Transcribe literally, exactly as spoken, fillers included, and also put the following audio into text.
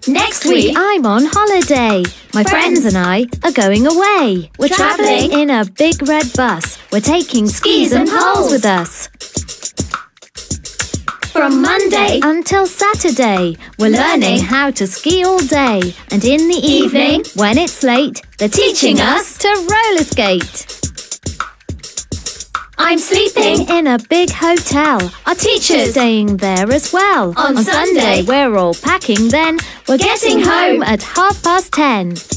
Next week, I'm on holiday. My friends and I are going away. We're travelling in a big red bus. We're taking skis and poles with us. From Monday until Saturday, we're learning how to ski all day. And in the evening, when it's late, they're teaching us to roller skate. I'm sleeping in a big hotel. Our teacher's staying there as well. On, On Sunday, Sunday, we're all packing then. We're getting home at half past ten.